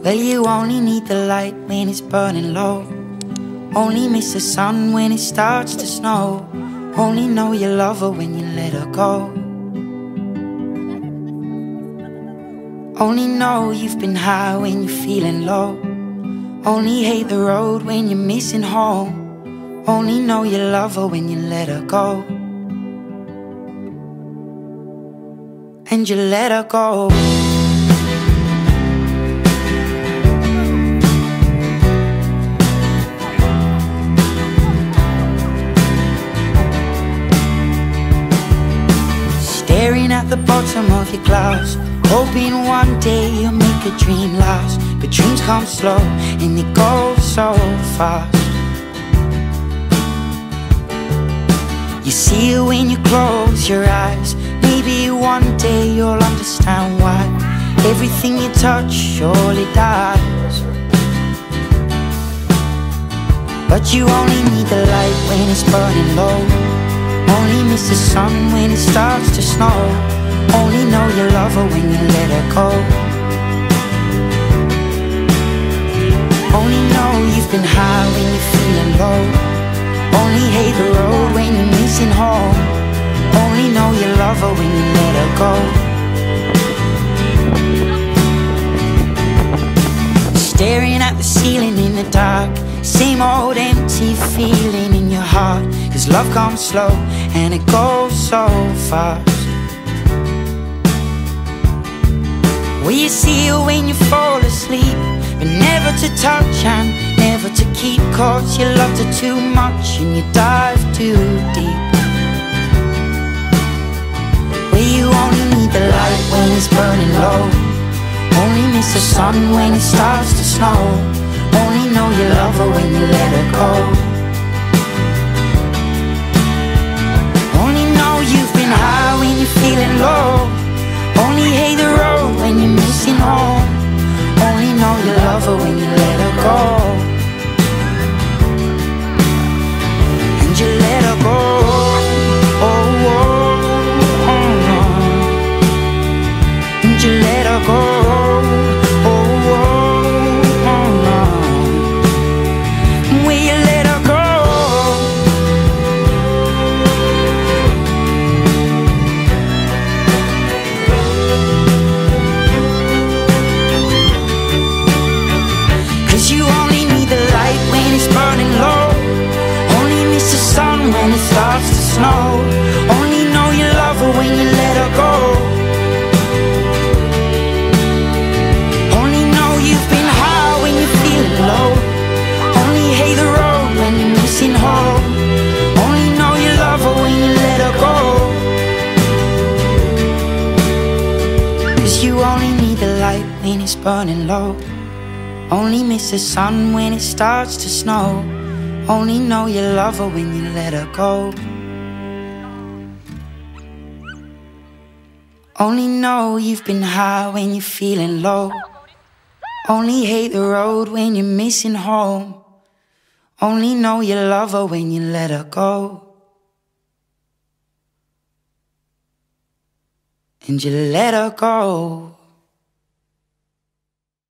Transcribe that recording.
Well, you only need the light when it's burning low. Only miss the sun when it starts to snow. Only know you love her when you let her go. Only know you've been high when you're feeling low. Only hate the road when you're missing home. Only know you love her when you let her go. And you let her go. Staring at the bottom of your glass, hoping one day you'll make a dream last. But dreams come slow and they go so fast. You see it when you close your eyes. Maybe one day you'll understand why everything you touch surely dies. But you only need the light when it's burning low. Only miss the sun when it starts to snow. Only know you love her when you let her go. Only know you've been high when you're feeling low. Only hate the road when you're missing home. Only know you love her when you let her go. Staring at the ceiling in the dark, same old empty feeling in your heart. 'Cause love comes slow and it goes so fast. Well, you see it when you fall asleep, but never to touch and never to keep. 'Cause you loved her too much and you dive too deep. Well, you only need the light when it's burning low. Only miss the sun when it starts to snow. Only know you love her when you let her go. Only know you've been high when you're feeling low. Only hate the road when you're missing home. Only know you love her when you let her go. And you let her go. Oh, oh, oh, oh. And you let her go. When it starts to snow, only know you love her when you let her go. Only know you've been high when you're feeling low. Only hate the road when you're missing home. Only know you love her when you let her go. 'Cause you only need the light when it's burning low. Only miss the sun when it starts to snow. Only know you love her when you let her go. Only know you've been high when you're feeling low. Only hate the road when you're missing home. Only know you love her when you let her go. And you let her go.